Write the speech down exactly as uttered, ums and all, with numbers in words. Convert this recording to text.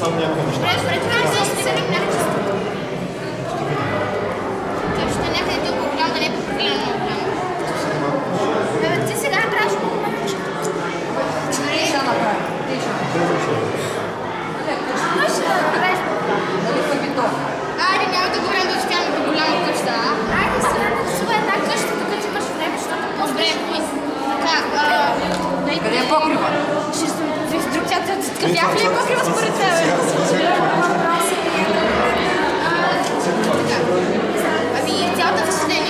само някакви неща. Добре, добре, това е също да не прави чисто. Точно някъде толкова голямо, да не е прекалено много голямо. Ти сега трябваше много малко. Ти ще направи. Ти ще направи. Може да направиш по-голямо. Дали първито? Айде, няма да говорим да оставяме по голяма къща, а? Айде, сега да рисува една къща, докато имаш време, защото по-добре. Така, къде е покрива? Ще съм друг цялата такъв як ли е покрива според тебе? Ами цялата вселена.